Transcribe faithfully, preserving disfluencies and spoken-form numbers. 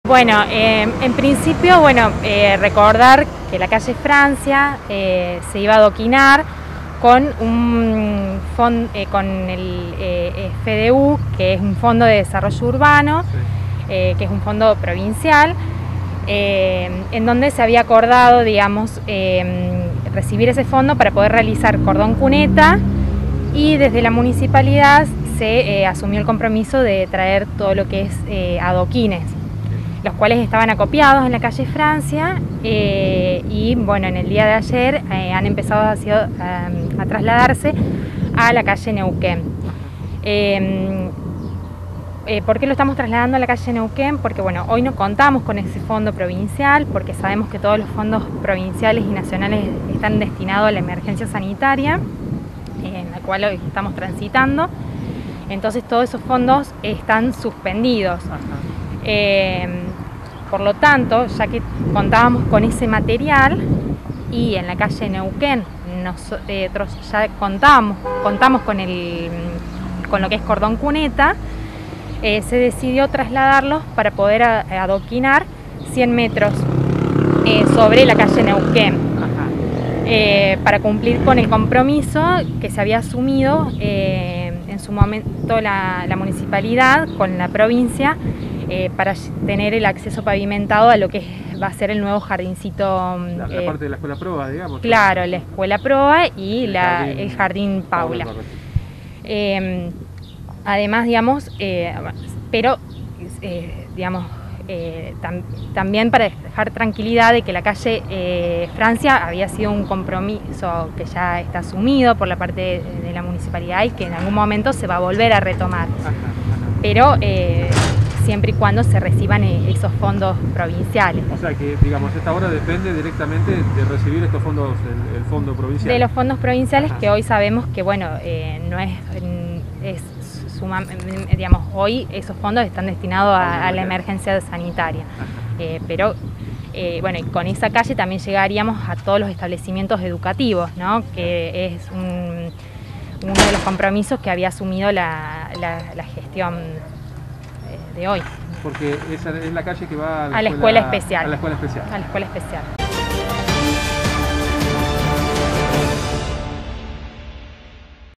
Bueno, eh, en principio, bueno, eh, recordar que la calle Francia eh, se iba a adoquinar con un fondo, eh, con el eh, F D U, que es un fondo de desarrollo urbano, sí. eh, que es un fondo provincial, eh, en donde se había acordado, digamos, eh, recibir ese fondo para poder realizar cordón cuneta, y desde la municipalidad se eh, asumió el compromiso de traer todo lo que es eh, adoquines, los cuales estaban acopiados en la calle Francia, eh, y bueno, en el día de ayer eh, han empezado a, a, a trasladarse a la calle Neuquén. Eh, eh, ¿Por qué lo estamos trasladando a la calle Neuquén? Porque bueno, hoy no contamos con ese fondo provincial, porque sabemos que todos los fondos provinciales y nacionales están destinados a la emergencia sanitaria, eh, en la cual hoy estamos transitando. Entonces todos esos fondos están suspendidos. Eh, por lo tanto, ya que contábamos con ese material y en la calle Neuquén nosotros eh, ya contamos, contamos con, el, con lo que es cordón cuneta, eh, se decidió trasladarlos para poder a, adoquinar cien metros eh, sobre la calle Neuquén, eh, para cumplir con el compromiso que se había asumido eh, en su momento la, la municipalidad con la provincia, Eh, para tener el acceso pavimentado a lo que va a ser el nuevo jardincito. La, la eh, parte de la escuela Proa, digamos. Claro, la escuela Proa y el, la, jardín, el jardín Paula. Paula eh, además, digamos, eh, pero, eh, digamos, eh, tam, también para dejar tranquilidad de que la calle eh, Francia había sido un compromiso que ya está asumido por la parte de, de la municipalidad y que en algún momento se va a volver a retomar. Ajá, ajá. Pero eh, siempre y cuando se reciban esos fondos provinciales. O sea que, digamos, esta obra depende directamente de recibir estos fondos, el, el fondo provincial. De los fondos provinciales. Ajá. Que hoy sabemos que, bueno, eh, no es, es suma, digamos, hoy esos fondos están destinados a, a la emergencia sanitaria. Eh, pero, eh, bueno, y con esa calle también llegaríamos a todos los establecimientos educativos, ¿no? Que es un, uno de los compromisos que había asumido la, la, la gestión de hoy. Porque esa es la calle que va a la, a la escuela, escuela especial. A la escuela especial. A la escuela especial.